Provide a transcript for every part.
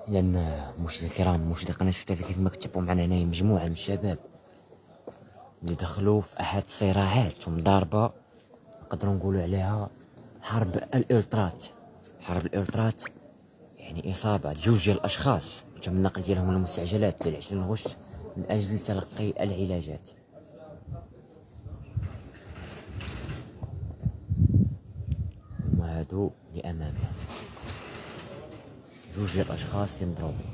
إذا مشاهدينا الكرام، مشاهدي قناة شفتها كيف ما كتشوفوا معنا هنايا مجموعة من الشباب اللي دخلوا في أحد الصراعات ومضاربة نقدروا نقولوا عليها حرب الإلترات. حرب الإلترات يعني إصابة جوج ديال الأشخاص تم النقل ديالهم للمستعجلات ديال 20 غشت من أجل تلقي العلاجات. هما هادو اللي أمامنا جوج ديال الأشخاص اللي مضروبين،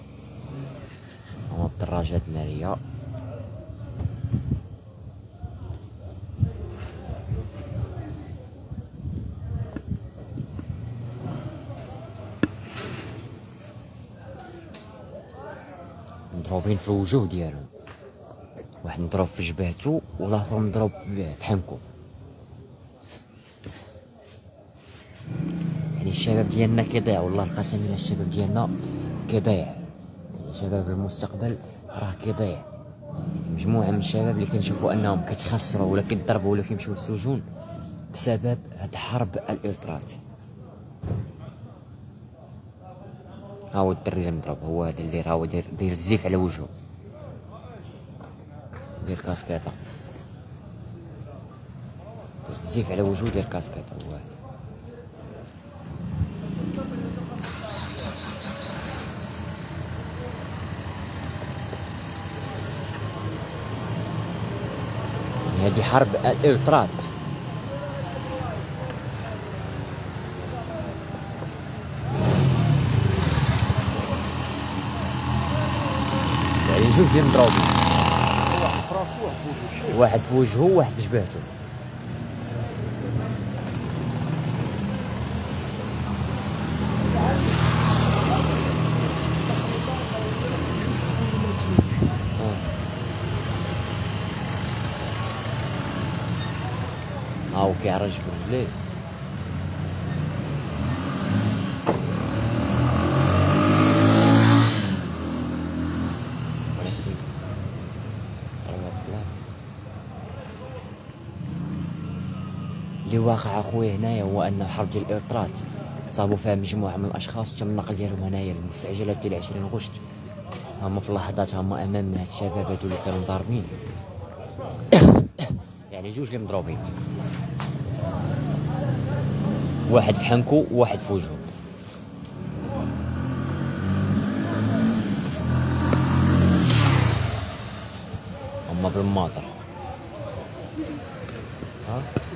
هما بدراجات نارية. مضروبين في الوجوه ديالهم، واحد مضروب في جبهتو والاخر مضروب في حنكو. يعني الشباب ديالنا كيضيع، والله القسم الا الشباب ديالنا كيضيع، يعني شباب المستقبل راه كيضيع. يعني مجموعه من الشباب اللي كنشوفوا انهم كيتخسروا ولا كيضربوا ولا كيمشيو للسجون بسبب هاد حرب الالترات. ها هو الدري المضروب، هو هذا اللي راه داير الزيف على وجهه، داير كاسكيطه، داير الزيف على وجهه، داير كاسكيطه. هو هذا. هذه حرب الالترات. يعني جوج اللي مضروبين، واحد في وجهه وواحد في جبهته. ها هو كيعرج برجليه. اللي واقع اخويا هنايا هو انه حرب ديال الالترات تصابوا فيها مجموعه من الاشخاص، تم النقل ديالهم هنايا للمستعجلات ديال 20 غشت. هما في اللحظات هما امامنا هاد الشباب هادو اللي كانوا ضاربين. يعني جوج اللي مضروبين، واحد في حنكو وواحد في وجهه. هما بالماطر. ها